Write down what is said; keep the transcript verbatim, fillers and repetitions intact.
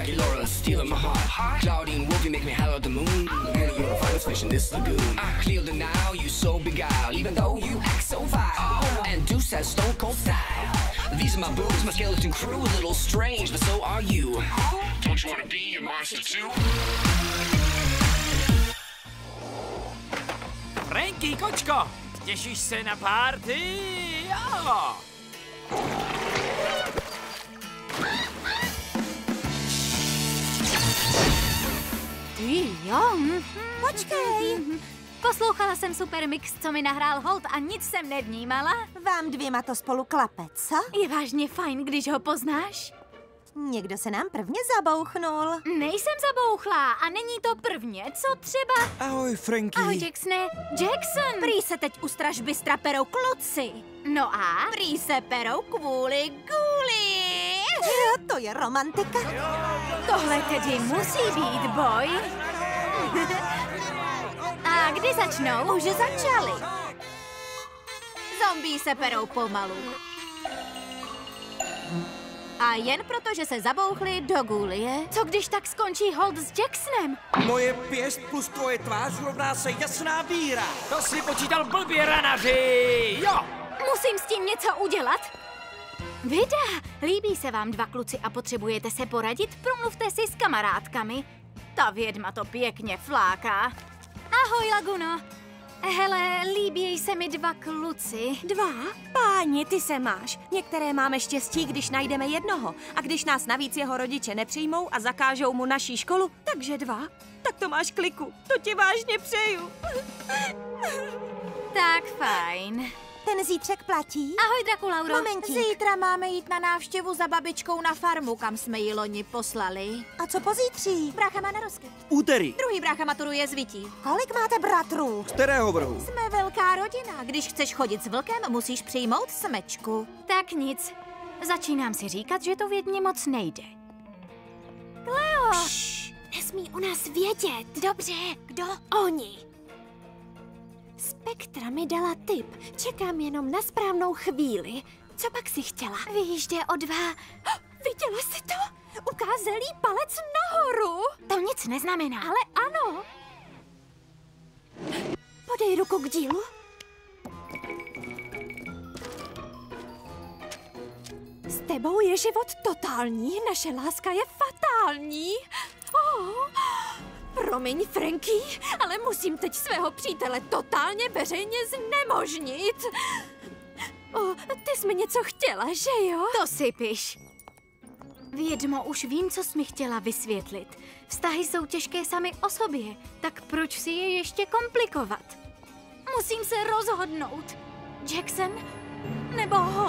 Jackie Laura stealing my heart. Claudine Wolfie make me holler at the moon. Really, you're the finest fish in this lagoon. I clear the now, you so beguiled, even though you act so vile. And Deuce has stone cold style. These are my boobs, my skeleton crew, a little strange, but so are you. Don't you wanna be a monster too? Franky, kočko, těšíš se na party? Jo! Ty jo, počkej. Poslouchala jsem super mix, co mi nahrál Holt a nic jsem nevnímala. Vám dvěma to spolu klape, co? Je vážně fajn, když ho poznáš? Někdo se nám prvně zabouchnul. Nejsem zabouchlá a není to prvně, co třeba... Ahoj, Franky. Ahoj, Jacksone. Jackson! Prý se teď u stražbystra perou kluci. No a? Prý se perou kvůli guli. To je romantika. Tohle tedy musí být boj. A kdy začnou? Už začali. Zombí se perou pomalu. A jen proto, že se zabouchli do gulie. Co když tak skončí Holt s Jacksonem? Moje pěst plus tvoje tvář rovná se jasná víra. To si počítal blbě, ranaři! Jo! Musím s tím něco udělat. Vida, líbí se vám dva kluci a potřebujete se poradit? Promluvte si s kamarádkami. Ta vědma to pěkně fláká. Ahoj, Laguno. Hele, líbí se mi dva kluci. Dva? Páni, ty se máš. Některé máme štěstí, když najdeme jednoho. A když nás navíc jeho rodiče nepřijmou a zakážou mu naší školu, takže dva. Tak to máš kliku. To ti vážně přeju. Tak fajn. Ten zítřek platí? Ahoj, Drakulauro. Momentík. Zítra máme jít na návštěvu za babičkou na farmu, kam jsme ji loni poslali. A co pozítří? Brácha má narozky. Úterý. Druhý brácha maturuje z Vití. Kolik máte bratrů? Z kterého vrhu? Jsme velká rodina. Když chceš chodit s vlkem, musíš přijmout smečku. Tak nic. Začínám si říkat, že to vědně moc nejde. Kleo! Pšš, nesmí o nás vědět. Dobře, kdo? Oni. Spektra mi dala tip. Čekám jenom na správnou chvíli. Co pak si chtěla? Víš, jde o dva... Viděla jsi to? Ukázal jí palec nahoru. To nic neznamená. Ale ano. Podej ruku k dílu. S tebou je život totální, naše láska je fatální. Oh. Promiň, Franky, ale musím teď svého přítele totálně veřejně znemožnit. O, ty jsi mi něco chtěla, že jo? To si piš. Vědmo, už vím, co jsi mi chtěla vysvětlit. Vztahy jsou těžké sami o sobě, tak proč si je ještě komplikovat? Musím se rozhodnout. Jackson nebo Holt?